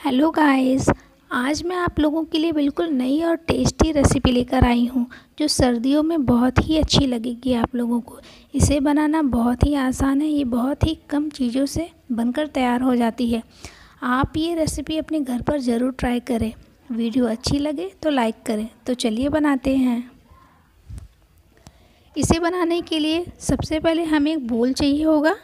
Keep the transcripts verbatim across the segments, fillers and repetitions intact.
Hello guys, आज मैं आप लोगों के लिए बिल्कुल नई और टेस्टी रेसिपी लेकर आई हूँ जो सर्दियों में बहुत ही अच्छी लगेगी आप लोगों को। इसे बनाना बहुत ही आसान है। ये बहुत ही कम चीज़ों से बनकर तैयार हो जाती है। आप ये रेसिपी अपने घर पर ज़रूर ट्राई करें। वीडियो अच्छी लगे तो लाइक करें। तो चलिए बनाते हैं। इसे बनाने के लिए सबसे पहले हमें एक बोल चाहिए होगा।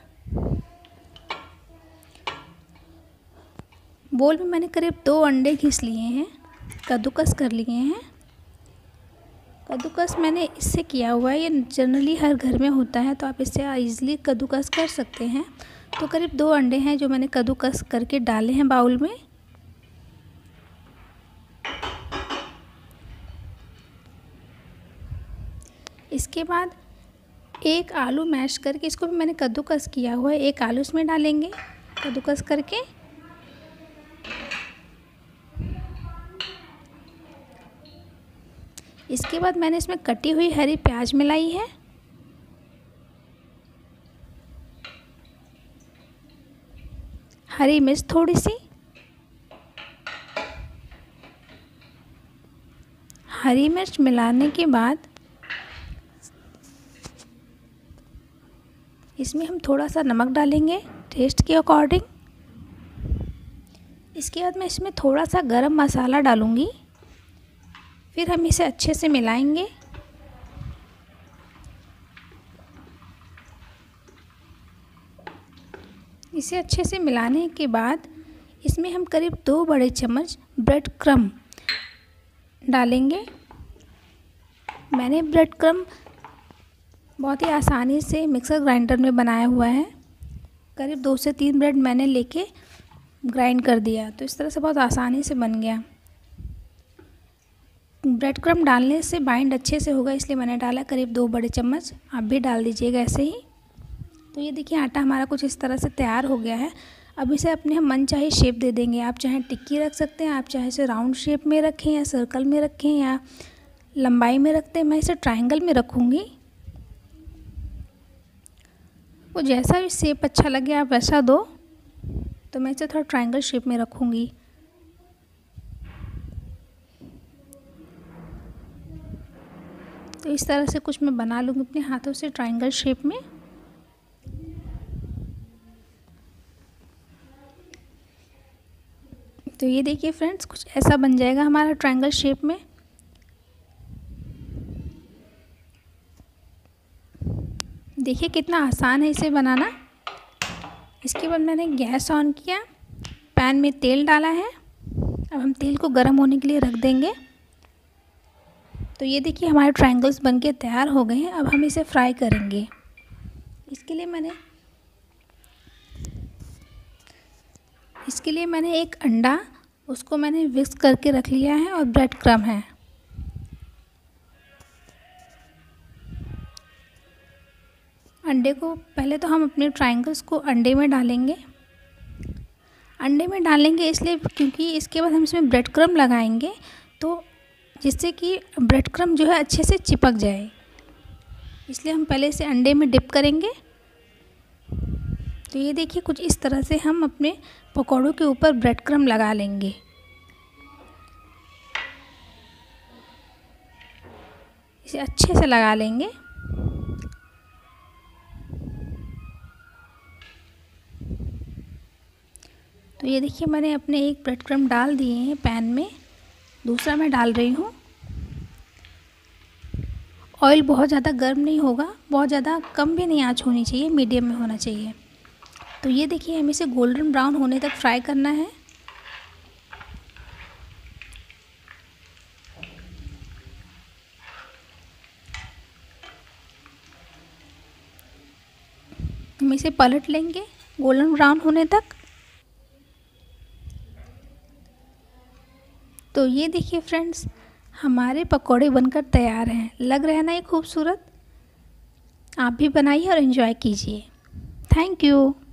बोल में मैंने करीब दो अंडे घिस लिए हैं, कद्दूकस कर लिए हैं। कद्दूकस मैंने इससे किया हुआ है, ये जनरली हर घर में होता है, तो आप इससे ईज़िली कद्दूकस कर सकते हैं। तो करीब दो अंडे हैं जो मैंने कद्दूकस करके डाले हैं बाउल में। इसके बाद एक आलू मैश करके, इसको भी मैंने कद्दूकस किया हुआ है, एक आलू इसमें डालेंगे कद्दूकस करके। इसके बाद मैंने इसमें कटी हुई हरी प्याज मिलाई है। हरी मिर्च थोड़ी सी, हरी मिर्च मिलाने के बाद इसमें हम थोड़ा सा नमक डालेंगे टेस्ट के अकॉर्डिंग। इसके बाद मैं इसमें थोड़ा सा गरम मसाला डालूँगी। फिर हम इसे अच्छे से मिलाएंगे। इसे अच्छे से मिलाने के बाद इसमें हम करीब दो बड़े चम्मच ब्रेड क्रम्ब डालेंगे। मैंने ब्रेड क्रम्ब बहुत ही आसानी से मिक्सर ग्राइंडर में बनाया हुआ है। करीब दो से तीन ब्रेड मैंने लेके ग्राइंड कर दिया, तो इस तरह से बहुत आसानी से बन गया। ब्रेड क्रम्ब डालने से बाइंड अच्छे से होगा, इसलिए मैंने डाला करीब दो बड़े चम्मच। आप भी डाल दीजिएगा ऐसे ही। तो ये देखिए आटा हमारा कुछ इस तरह से तैयार हो गया है। अब इसे अपने हम मन चाहे शेप दे देंगे। आप चाहे टिक्की रख सकते हैं, आप चाहे इसे राउंड शेप में रखें या सर्कल में रखें या लंबाई में रखते हैं। मैं इसे ट्रायंगल में रखूँगी। वो जैसा भी शेप अच्छा लगे आप वैसा दो। तो मैं इसे थोड़ा ट्रायंगल शेप में रखूँगी। तो इस तरह से कुछ मैं बना लूँगी अपने हाथों से ट्रायंगल शेप में। तो ये देखिए फ्रेंड्स, कुछ ऐसा बन जाएगा हमारा ट्रायंगल शेप में। देखिए कितना आसान है इसे बनाना। इसके बाद मैंने गैस ऑन किया, पैन में तेल डाला है। अब हम तेल को गर्म होने के लिए रख देंगे। तो ये देखिए हमारे ट्रायंगल्स बनके तैयार हो गए हैं। अब हम इसे फ्राई करेंगे। इसके लिए मैंने इसके लिए मैंने एक अंडा, उसको मैंने विस्क करके रख लिया है, और ब्रेड क्रम्ब है। अंडे को पहले तो हम अपने ट्रायंगल्स को अंडे में डालेंगे। अंडे में डालेंगे इसलिए क्योंकि इसके बाद हम इसमें ब्रेड क्रम्ब लगाएंगे, तो जिससे कि ब्रेड क्रम्ब जो है अच्छे से चिपक जाए, इसलिए हम पहले इसे अंडे में डिप करेंगे। तो ये देखिए कुछ इस तरह से हम अपने पकौड़ों के ऊपर ब्रेड क्रम्ब लगा लेंगे। इसे अच्छे से लगा लेंगे। तो ये देखिए मैंने अपने एक ब्रेड क्रम्ब डाल दिए हैं पैन में, दूसरा मैं डाल रही हूँ। ऑयल बहुत ज़्यादा गर्म नहीं होगा, बहुत ज़्यादा कम भी नहीं आंच होनी चाहिए, मीडियम में होना चाहिए। तो ये देखिए हमें इसे गोल्डन ब्राउन होने तक फ्राई करना है। हम इसे पलट लेंगे गोल्डन ब्राउन होने तक। तो ये देखिए फ्रेंड्स, हमारे पकौड़े बनकर तैयार हैं। लग रहा है ना ये खूबसूरत। आप भी बनाइए और एंजॉय कीजिए। Thank you.